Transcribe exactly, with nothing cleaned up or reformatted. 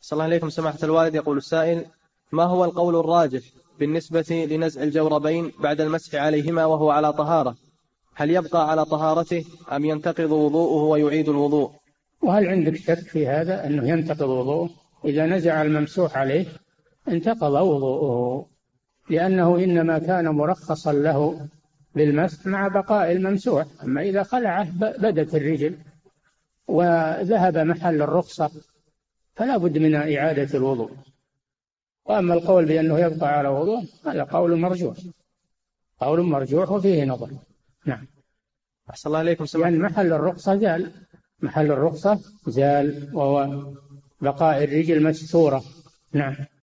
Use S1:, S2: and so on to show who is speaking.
S1: صلى الله عليكم سماحة الوالد. يقول السائل: ما هو القول الراجح بالنسبة لنزع الجوربين بعد المسح عليهما وهو على طهارة؟ هل يبقى على طهارته أم ينتقض وضوءه ويعيد الوضوء؟
S2: وهل عندك شك في هذا أنه ينتقض وضوءه؟ إذا نزع الممسوح عليه انتقض وضوءه، لأنه إنما كان مرخصا له بالمسح مع بقاء الممسوح. أما إذا خلعه بدت الرجل وذهب محل الرخصة فلا بد من إعادة الوضوء. وأما القول بأنه يبقى على وضوء هذا قول مرجوح، قول مرجوح وفيه نظر. نعم.
S1: أحسن الله عليكم سماحة.
S2: يعني محل الرخصة زال، محل الرخصة زال وهو بقاء الرجل مستورة. نعم.